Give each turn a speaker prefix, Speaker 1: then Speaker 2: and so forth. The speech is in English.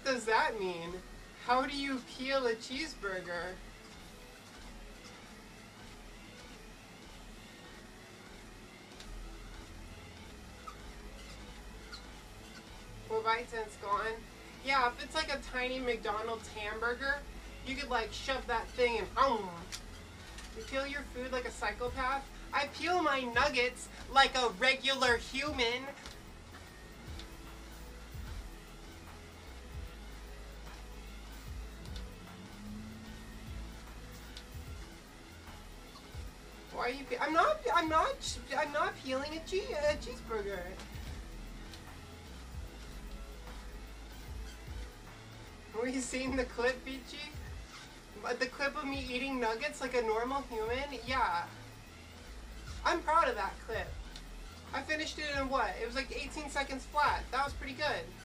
Speaker 1: does that mean? How do you peel a cheeseburger? Well, right since gone. Yeah, if it's like a tiny McDonald's hamburger, you could like shove that thing in. You peel your food like a psychopath? I peel my nuggets like a regular human. Why are you? I'm not peeling a cheeseburger. Were you seeing the clip, Peachy? The clip of me eating nuggets like a normal human? Yeah. I'm proud of that clip. I finished it in what? It was like 18 seconds flat. That was pretty good.